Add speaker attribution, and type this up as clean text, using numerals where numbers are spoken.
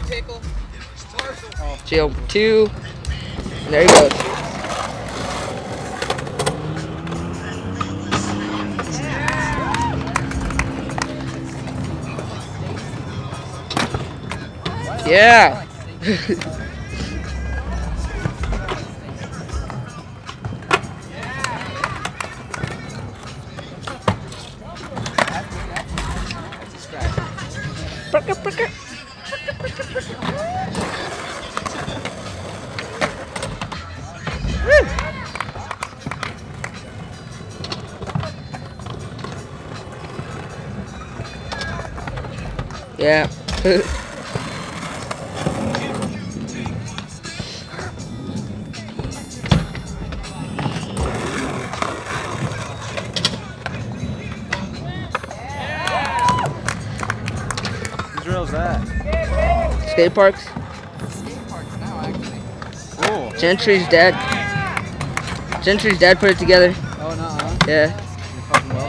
Speaker 1: Jail 2. And there he goes. Yeah. Yeah.
Speaker 2: Whose rail's that?
Speaker 1: Skate parks.
Speaker 2: Cool.
Speaker 1: Gentry's dad. Gentry's dad put it together.
Speaker 2: Oh, no.
Speaker 1: Yeah.
Speaker 2: You're fucking well.